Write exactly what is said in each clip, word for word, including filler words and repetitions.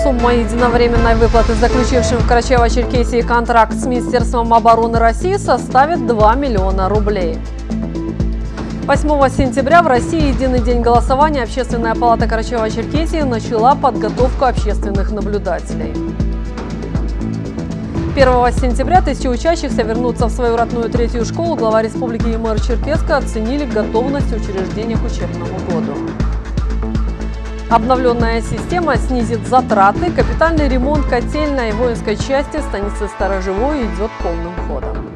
Сумма единовременной выплаты заключившим в Карачаево-Черкесии контракт с Министерством обороны России составит два миллиона рублей. восьмого сентября в России единый день голосования Общественная палата Карачаево-Черкесии начала подготовку общественных наблюдателей. первого сентября тысячи учащихся вернутся в свою родную третью школу. Глава республики и мэр Черкесска оценили готовность учреждения к учебному году. Обновленная система снизит затраты. Капитальный ремонт котельной воинской части станицы Сторожевой идет полным ходом.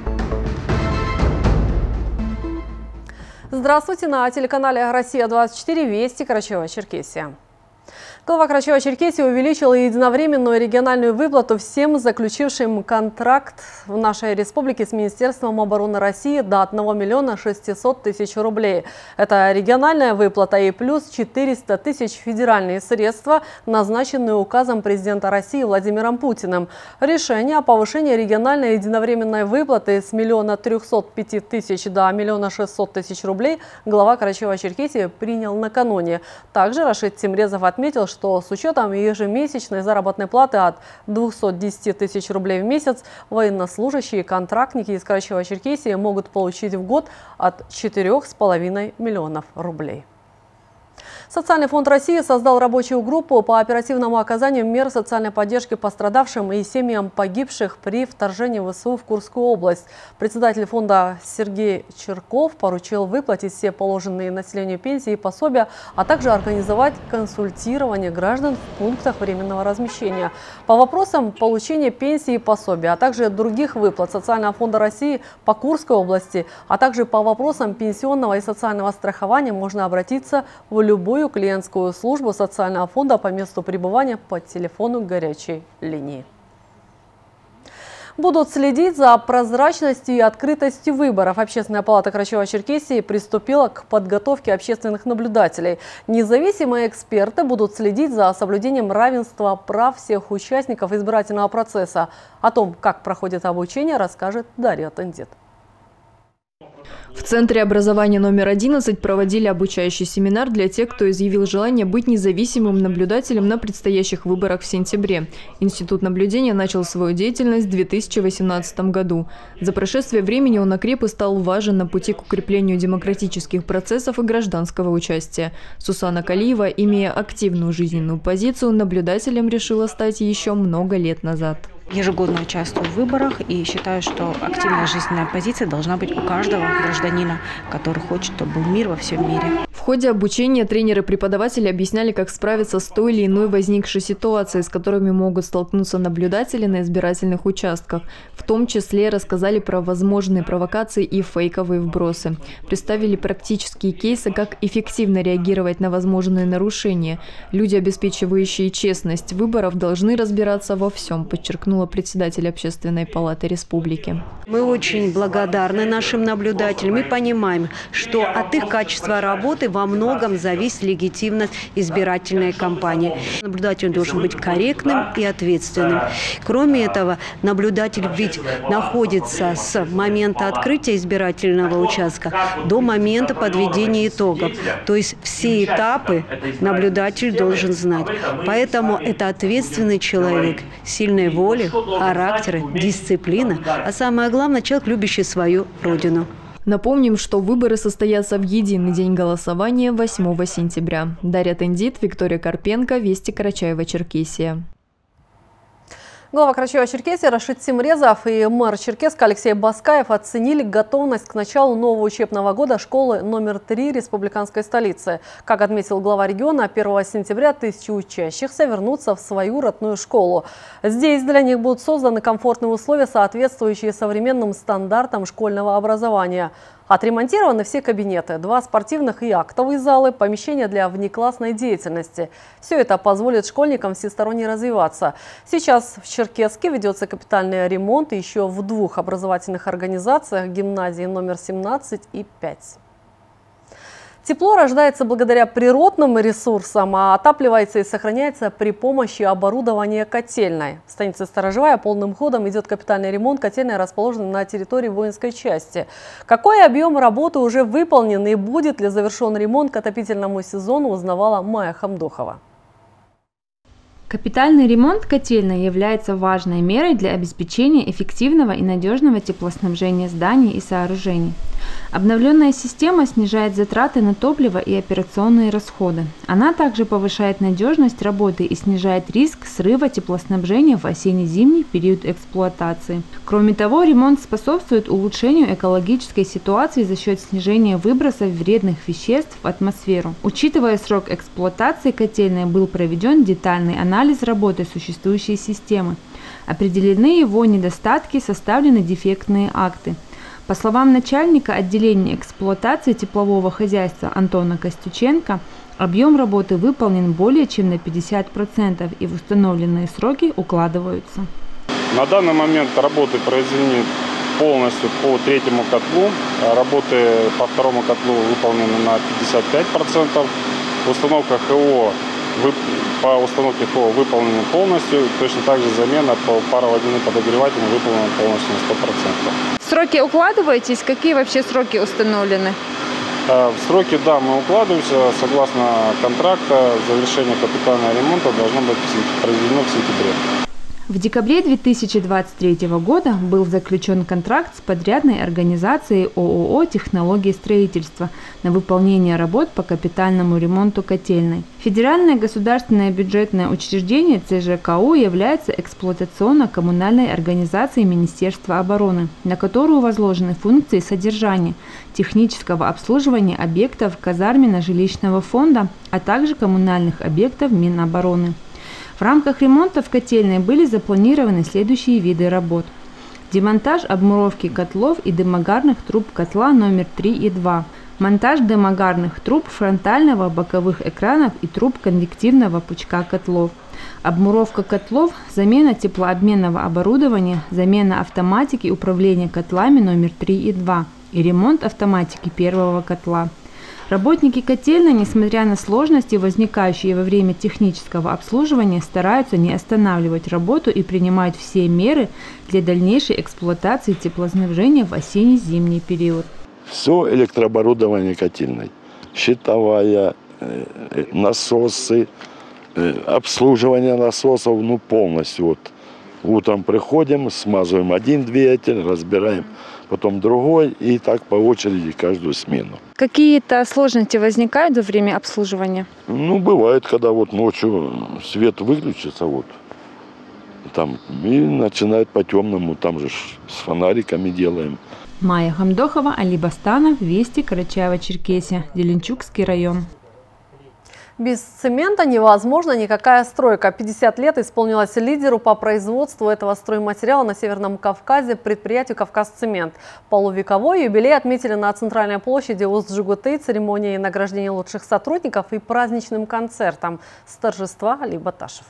Здравствуйте! На телеканале «Россия двадцать четыре» Вести, Карачаево-Черкесия. Глава Карачаево-Черкесии увеличила единовременную региональную выплату всем заключившим контракт в нашей республике с Министерством обороны России до одного миллиона шестисот тысяч рублей. Это региональная выплата и плюс четыреста тысяч федеральные средства, назначенные указом президента России Владимиром Путиным. Решение о повышении региональной единовременной выплаты с миллиона трехсот пяти тысяч до миллиона шестисот тысяч рублей глава Карачаево-Черкесии принял накануне. Также Рашид Тимрезов отметил, что с учетом ежемесячной заработной платы от двухсот десяти тысяч рублей в месяц военнослужащие и контрактники из Карачаево-Черкесии могут получить в год от четырёх с половиной миллионов рублей. Социальный фонд России создал рабочую группу по оперативному оказанию мер социальной поддержки пострадавшим и семьям погибших при вторжении ВСУ в Курскую область. Председатель фонда Сергей Черков поручил выплатить все положенные населению пенсии и пособия, а также организовать консультирование граждан в пунктах временного размещения. По вопросам получения пенсии и пособия, а также других выплат Социального фонда России по Курской области, а также по вопросам пенсионного и социального страхования можно обратиться в любую клиентскую службу социального фонда по месту пребывания по телефону горячей линии. Будут следить за прозрачностью и открытостью выборов. Общественная палата Карачаево-Черкесии приступила к подготовке общественных наблюдателей. Независимые эксперты будут следить за соблюдением равенства прав всех участников избирательного процесса. О том, как проходит обучение, расскажет Дарья Тандит. В Центре образования номер одиннадцать проводили обучающий семинар для тех, кто изъявил желание быть независимым наблюдателем на предстоящих выборах в сентябре. Институт наблюдения начал свою деятельность в две тысячи восемнадцатом году. За прошествие времени он окреп и стал важен на пути к укреплению демократических процессов и гражданского участия. Сусана Калиева, имея активную жизненную позицию, наблюдателем решила стать еще много лет назад. Ежегодно участвую в выборах и считаю, что активная жизненная позиция должна быть у каждого гражданина, который хочет, чтобы был мир во всем мире. В ходе обучения тренеры-преподаватели объясняли, как справиться с той или иной возникшей ситуацией, с которыми могут столкнуться наблюдатели на избирательных участках. В том числе рассказали про возможные провокации и фейковые вбросы. Представили практические кейсы, как эффективно реагировать на возможные нарушения. Люди, обеспечивающие честность выборов, должны разбираться во всем, подчеркнула председатель Общественной палаты республики. Мы очень благодарны нашим наблюдателям и понимаем, что от их качества работы во многом зависит легитимность избирательной кампании. Наблюдатель должен быть корректным и ответственным. Кроме этого, наблюдатель ведь находится с момента открытия избирательного участка до момента подведения итогов. То есть все этапы наблюдатель должен знать. Поэтому это ответственный человек, сильной воли, характера, дисциплина, а самое главное, человек, любящий свою родину. Напомним, что выборы состоятся в единый день голосования восьмого сентября. Дарья Тандит, Виктория Карпенко, Вести, Карачаево-Черкесия. Глава Карачаево-Черкесии Рашид Тимрезов и мэр Черкесска Алексей Баскаев оценили готовность к началу нового учебного года школы номер три республиканской столицы. Как отметил глава региона, первого сентября тысячи учащихся вернутся в свою родную школу. Здесь для них будут созданы комфортные условия, соответствующие современным стандартам школьного образования. Отремонтированы все кабинеты, два спортивных и актовые залы, помещения для внеклассной деятельности. Все это позволит школьникам всесторонне развиваться. Сейчас в Черкесске ведется капитальный ремонт еще в двух образовательных организациях – гимназии номер семнадцать и пять. Тепло рождается благодаря природным ресурсам, а отапливается и сохраняется при помощи оборудования котельной. В станице Сторожевая полным ходом идет капитальный ремонт котельной, расположенной на территории воинской части. Какой объем работы уже выполнен и будет ли завершен ремонт к отопительному сезону, узнавала Майя Хамдухова. Капитальный ремонт котельной является важной мерой для обеспечения эффективного и надежного теплоснабжения зданий и сооружений. Обновленная система снижает затраты на топливо и операционные расходы. Она также повышает надежность работы и снижает риск срыва теплоснабжения в осенне-зимний период эксплуатации. Кроме того, ремонт способствует улучшению экологической ситуации за счет снижения выбросов вредных веществ в атмосферу. Учитывая срок эксплуатации котельной, был проведен детальный анализ работы существующей системы. Определены его недостатки, составлены дефектные акты. По словам начальника отделения эксплуатации теплового хозяйства Антона Костюченко, объем работы выполнен более чем на пятьдесят процентов и в установленные сроки укладываются. На данный момент работы произведены полностью по третьему котлу. Работы по второму котлу выполнены на пятьдесят пять процентов. Установка ХО по установке ХО выполнена полностью. Точно так же замена по пароводяным подогревателям выполнена полностью на сто процентов. Сроки укладываетесь? Какие вообще сроки установлены? В сроки, да, мы укладываемся. Согласно контракта, завершение капитального ремонта должно быть произведено в сентябре. В декабре две тысячи двадцать третьего года был заключен контракт с подрядной организацией ООО «Технологии строительства» на выполнение работ по капитальному ремонту котельной. Федеральное государственное бюджетное учреждение ЦЖКУ является эксплуатационно-коммунальной организацией Министерства обороны, на которую возложены функции содержания, технического обслуживания объектов казарменно-жилищного фонда, а также коммунальных объектов Минобороны. В рамках ремонта в котельной были запланированы следующие виды работ. Демонтаж обмуровки котлов и дымогарных труб котла номер три и два. Монтаж дымогарных труб фронтального, боковых экранов и труб конвективного пучка котлов. Обмуровка котлов, замена теплообменного оборудования, замена автоматики управления котлами номер три и два и ремонт автоматики первого котла. Работники котельной, несмотря на сложности, возникающие во время технического обслуживания, стараются не останавливать работу и принимают все меры для дальнейшей эксплуатации теплоснабжения в осенне-зимний период. Все электрооборудование котельной, щитовая, насосы, обслуживание насосов, ну полностью. Вот утром приходим, смазываем один двигатель, разбираем, потом другой, и так по очереди каждую смену. Какие-то сложности возникают во время обслуживания? Ну, бывает, когда вот ночью свет выключится, вот, там, и начинает по-темному, там же с фонариками делаем. Майя Хамдохова, Али Бастанов, Вести, Карачаево-Черкесия, Зеленчукский район. Без цемента невозможна никакая стройка. пятьдесят лет исполнилось лидеру по производству этого стройматериала на Северном Кавказе предприятию «Кавказцемент». Полувековой юбилей отметили на центральной площади Усть-Джугуты церемонией награждения лучших сотрудников и праздничным концертом с торжества Али Баташев.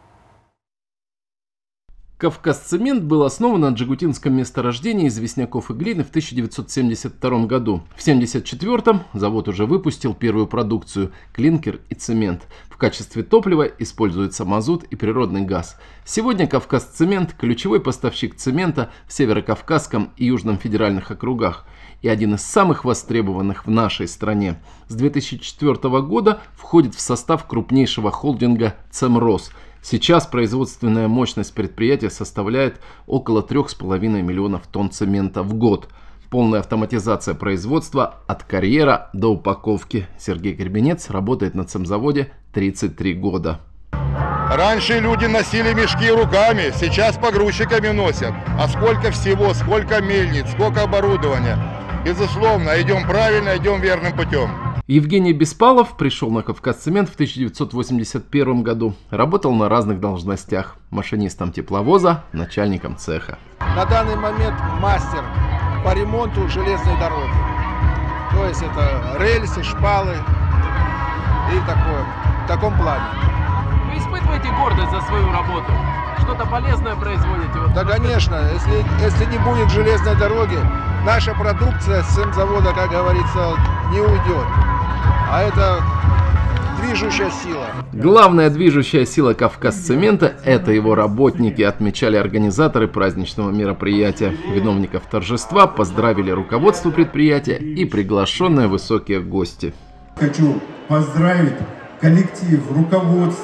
«Кавказцемент» был основан на джигутинском месторождении известняков и глины в тысяча девятьсот семьдесят втором году. В тысяча девятьсот семьдесят четвёртом завод уже выпустил первую продукцию – клинкер и цемент. В качестве топлива используется мазут и природный газ. Сегодня «Кавказцемент» – ключевой поставщик цемента в Северокавказском и Южном федеральных округах и один из самых востребованных в нашей стране. С две тысячи четвёртого года входит в состав крупнейшего холдинга «Цемрос». Сейчас производственная мощность предприятия составляет около трёх с половиной миллионов тонн цемента в год. Полная автоматизация производства от карьера до упаковки. Сергей Гребенец работает на цемзаводе тридцать три года. Раньше люди носили мешки руками, сейчас погрузчиками носят. А сколько всего, сколько мельниц, сколько оборудования. Безусловно, идем правильно, идем верным путем. Евгений Беспалов пришел на «Кавказцемент» в тысяча девятьсот восемьдесят первом году. Работал на разных должностях. Машинистом тепловоза, начальником цеха. На данный момент мастер по ремонту железной дороги. То есть это рельсы, шпалы и такое, в таком плане. Вы испытываете гордость за свою работу? Что-то полезное производите? Вот да, конечно. Если, если не будет железной дороги, наша продукция с цемзавода, как говорится, не уйдет. А это движущая сила. Главная движущая сила «Кавказцемента» – это его работники, отмечали организаторы праздничного мероприятия. Виновников торжества поздравили руководство предприятия и приглашенные высокие гости. Хочу поздравить коллектив, руководство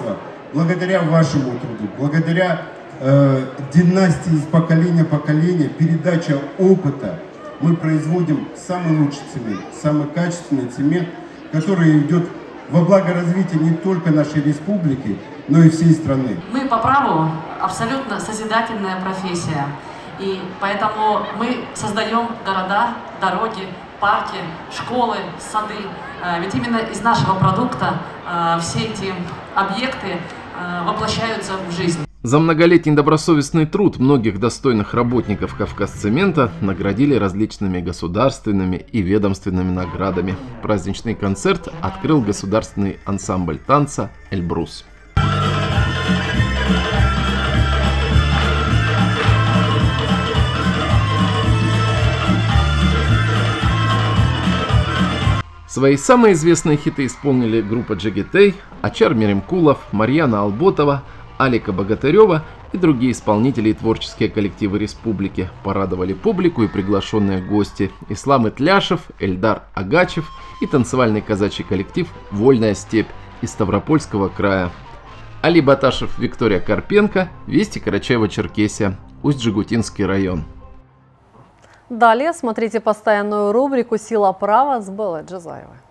благодаря вашему труду, благодаря э, династии из поколения в поколение, передача опыта, мы производим самый лучший цемент, самый качественный цемент, который идет во благо развития не только нашей республики, но и всей страны. Мы по праву абсолютно созидательная профессия, и поэтому мы создаем города, дороги, парки, школы, сады. Ведь именно из нашего продукта все эти объекты воплощаются в жизнь. За многолетний добросовестный труд многих достойных работников Кавказцемента наградили различными государственными и ведомственными наградами. Праздничный концерт открыл государственный ансамбль танца «Эльбрус». Свои самые известные хиты исполнили группа Джигитей, Ачар Меремкулов, Марьяна Алботова, Алика Богатырева и другие исполнители и творческие коллективы республики. Порадовали публику и приглашенные гости: Ислам Итляшев, Эльдар Агачев и танцевальный казачий коллектив «Вольная степь» из Ставропольского края. Али Баташев, Виктория Карпенко, Вести, Карачаево-Черкесия, Усть-Джигутинский район. Далее смотрите постоянную рубрику «Сила права» с Беллой Джазаевой.